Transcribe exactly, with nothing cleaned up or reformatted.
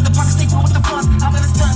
the pockets stay full with the funds. I'm in the